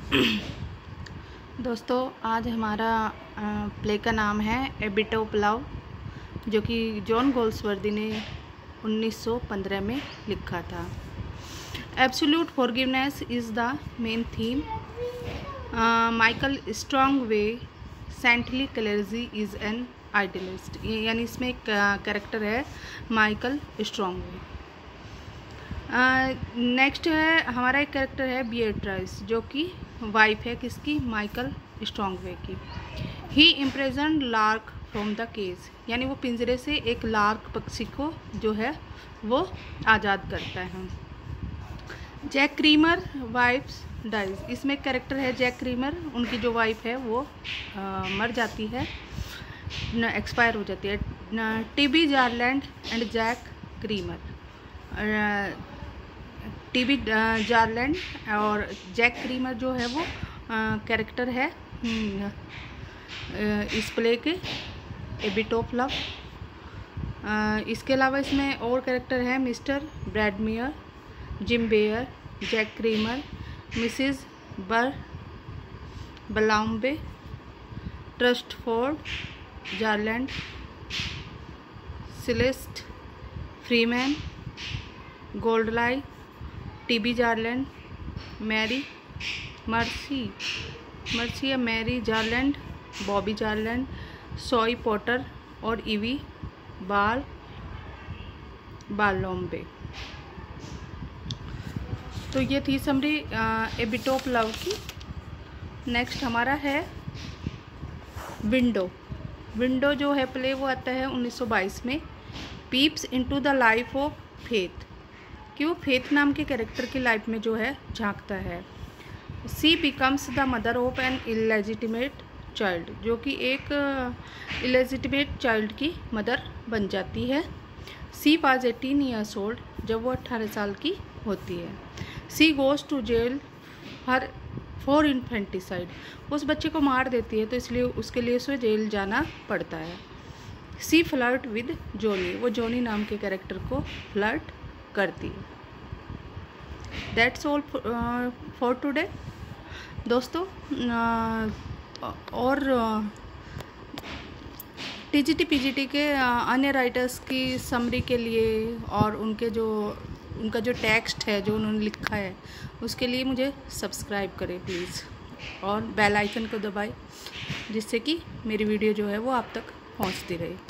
दोस्तों, आज हमारा प्ले का नाम है ए बिट ऑफ लव, जो कि जॉन गोल्सवर्दी ने 1915 में लिखा था। Absolute forgiveness is the main theme. Michael Strangway saintly clergy is an idealist, यानी इसमें एक कैरेक्टर है माइकल स्ट्रॉन्गवे। नेक्स्ट है हमारा एक कैरेक्टर है बिएट्राइस, जो कि वाइफ है किसकी? माइकल स्ट्रॉन्गवे की। He imprison lark from the cage, यानी वो पिंजरे से एक लार्क पक्षी को जो है वो आज़ाद करता है। जैक क्रीमर वाइफ्स डाइज, इसमें एक कैरेक्टर है जैक क्रीमर, उनकी जो वाइफ है वो मर जाती है, एक्सपायर हो जाती है। Tibby Jarland and Jack Cremer, Tibby Jarland और जैक क्रीमर जो है वो कैरेक्टर है इस प्ले के ए बिट ऑफ लव। इसके अलावा इसमें और कैरेक्टर है Mister Bradmere, Jim Bere, Jack Cremer, Mrs Burlacombe, Trustaford, Jarland, Celeste, Freeman, Godleigh, Tibby Jarland, Mary Mercy या मैरी जारलैंड, बॉबी जारलैंड, सॉई पॉटर और इवी बालोम्बे। तो ये थी summary a bit of love की। नेक्स्ट हमारा है विंडो जो है प्ले वो आता है 1922 में। Peeps into the life of Faith, कि वो फेथ नाम के कैरेक्टर की लाइफ में जो है झांकता है। She becomes the mother of an illegitimate child, जो कि एक इलेजिटिमेट चाइल्ड की मदर बन जाती है। सी वाज 18 ईयर्स ओल्ड, जब वो 18 साल की होती है। She goes to jail for infanticide, उस बच्चे को मार देती है तो इसलिए उसके लिए उसे जेल जाना पड़ता है। सी फ्लर्ट विद जॉनी, वो जॉनी नाम के कैरेक्टर को फ्लर्ट करती है। दैट्स ऑल फॉर टुडे दोस्तों। और टीजीटी पीजीटी के अन्य राइटर्स की समरी के लिए और उनका जो टेक्स्ट है जो उन्होंने लिखा है उसके लिए मुझे सब्सक्राइब करें प्लीज़, और बेल आइकन को दबाएं जिससे कि मेरी वीडियो जो है वो आप तक पहुंचती रहे।